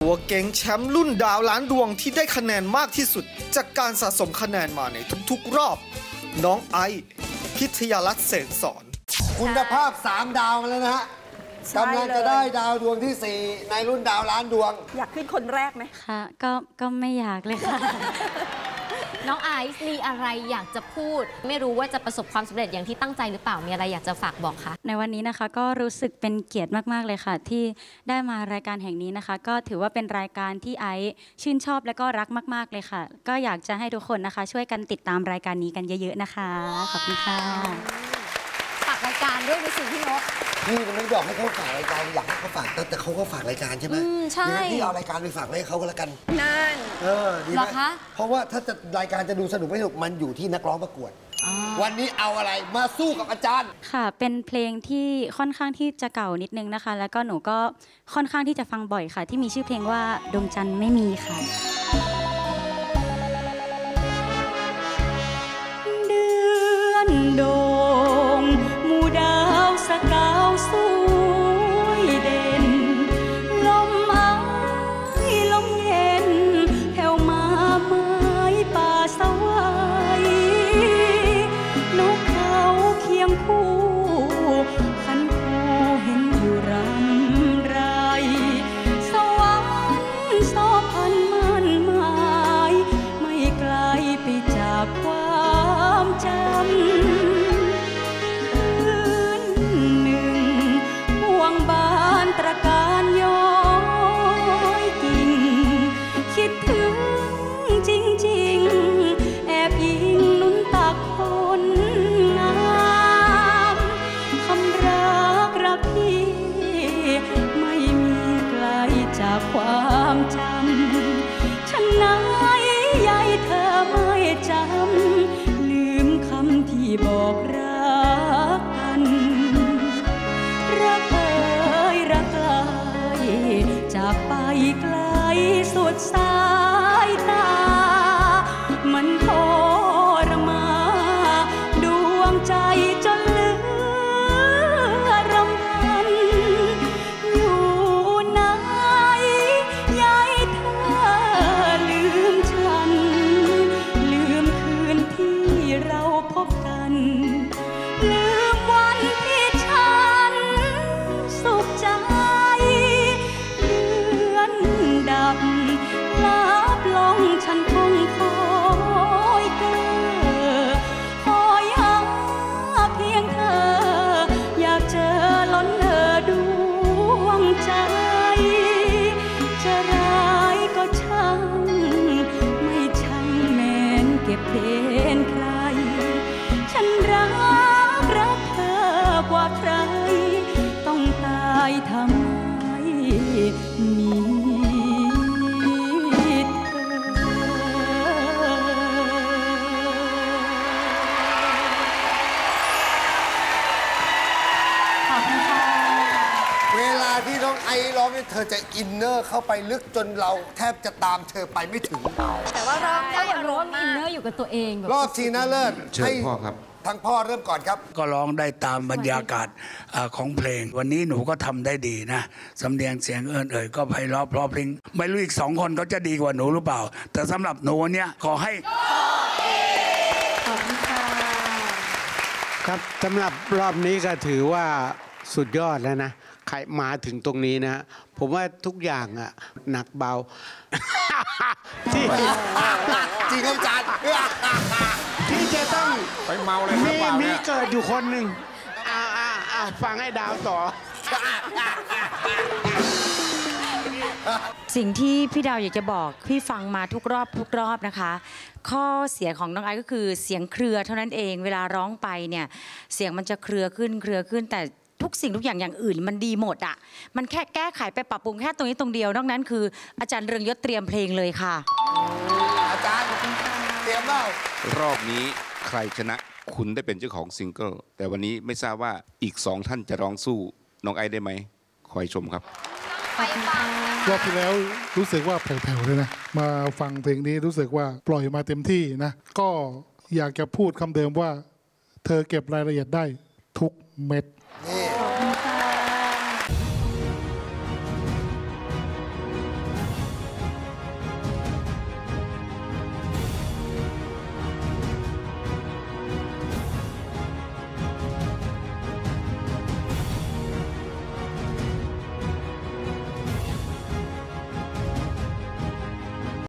ตัวเก่งแชมป์รุ่นดาวล้านดวงที่ได้คะแนนมากที่สุดจากการสะสมคะแนนมาในทุกๆรอบน้องไอซ์พิทยารัตน์เสนสอนคุณภาพ3 ดาวมาแล้วนะฮะกำลังจะได้ดาวดวงที่4ในรุ่นดาวล้านดวงอยากขึ้นคนแรกไหมค่ะก็ไม่อยากเลยค่ะน้องไอซ์มีอะไรอยากจะพูดไม่รู้ว่าจะประสบความสำเร็จอย่างที่ตั้งใจหรือเปล่ามีอะไรอยากจะฝากบอกคะในวันนี้นะคะก็รู้สึกเป็นเกียรติมากๆเลยค่ะที่ได้มารายการแห่งนี้นะคะก็ถือว่าเป็นรายการที่ไอซ์ชื่นชอบและก็รักมากๆเลยค่ะก็อยากจะให้ทุกคนนะคะช่วยกันติดตามรายการนี้กันเยอะๆนะคะขอบคุณค่ะฝากรายการด้วยในสิ่งที่นกพี่ไม่บอกให้เขาฝากรายการอยากให้เขาฝากแต่เขาก็ฝากรายการใช่ไหมใช่พี่เอารายการไปฝากไว้ให้เขาก็แล้วกันนั่นดีไหมเพราะว่าถ้าจะรายการจะดูสนุกไม่สนุกมันอยู่ที่นักร้องประกวดวันนี้เอาอะไรมาสู้กับอาจารย์ค่ะเป็นเพลงที่ค่อนข้างที่จะเก่านิดนึงนะคะแล้วก็หนูก็ค่อนข้างที่จะฟังบ่อยค่ะที่มีชื่อเพลงว่าดวงจันทร์ไม่มีค่ะเดือนโด่งหมู่ดาวสกาวสวยเด่นลมอ้ายลมเย็นแผ่วมาไม้ป่าสวายนกเขาเคียงคู่ขันคู่เห็นอยู่รำไรสวรรค์สอพันมันหมายไม่ไกลไปจากความจำบานตระการย้อยกิ่งคิดถึงจริงๆแอบยิงนุ่นตักคนงามคำรักพี่ไม่มีไกลจากความจำฉันไหนใยเธอไม่จำลืมคำที่บอกรักกันรักจากไปไกลสุดสายตามันทรมานดวงใจจนเหลือรำพันอยู่ไหนยายเธอลืมฉันลืมคืนที่เราพบกันลืมวันที่ฉันสุขใจดับลับลงฉันคงคอยเกิดคอยหาเพียงเธออยากเจอล้นเธอดวงใจจะร้ายก็ช่างไม่ช่างแม้นเก็บเพนใครฉันรักเธอกว่าใครต้องตายทำไมมีที่น้องไอร้องเนี่ยเธอจะอินเนอร์เข้าไปลึกจนเราแทบจะตามเธอไปไม่ถึงแต่ว่าร้องได้อารมณ์อินเนอร์อยู่กับตัวเองรอบชิงชนะเลิศเชิญพ่อครับทั้งพ่อเริ่มก่อนครับก็ร้องได้ตามบรรยากาศของเพลงวันนี้หนูก็ทำได้ดีนะสำเนียงเสียงเอ่ยก็ไพเราะเพราะเพลงไม่รู้อีก2 คนเขาจะดีกว่าหนูหรือเปล่าแต่สำหรับหนูเนี่ยขอให้ขอบคุณค่ะครับสำหรับรอบนี้ก็ถือว่าสุดยอดแล้วนะใครมาถึงตรงนี้นะผมว่าทุกอย่างอะหนักเบาจริงอาจารย์ที่จะต้องไปเมาเลยมีเกิดอยู่คนหนึ่งฟังให้ดาวต่อสิ่งที่พี่ดาวอยากจะบอกพี่ฟังมาทุกรอบนะคะข้อเสียของน้องไอซ์ก็คือเสียงเครือเท่านั้นเองเวลาร้องไปเนี่ยเสียงมันจะเครือขึ้นแต่ทุกสิ่งทุกอย่างอื่นมันดีหมดอ่ะมันแค่แก้ไขไปปรับปรุงแค่ตรงนี้ตรงเดียวนอกนั้นคืออาจารย์เรืองยศเตรียมเพลงเลยค่ะอาจารย์เตรียมเล่ารอบนี้ใครชนะคุณได้เป็นเจ้าของซิงเกิลแต่วันนี้ไม่ทราบว่าอีก2 ท่านจะร้องสู้น้องไอซ์ได้ไหมคอยชมครับรอบที่แล้วรู้สึกว่าแผ่วๆเลยนะมาฟังเพลงนี้รู้สึกว่าปล่อยมาเต็มที่นะก็อยากจะพูดคำเดิมว่าเธอเก็บรายละเอียดได้ทุกเม็ด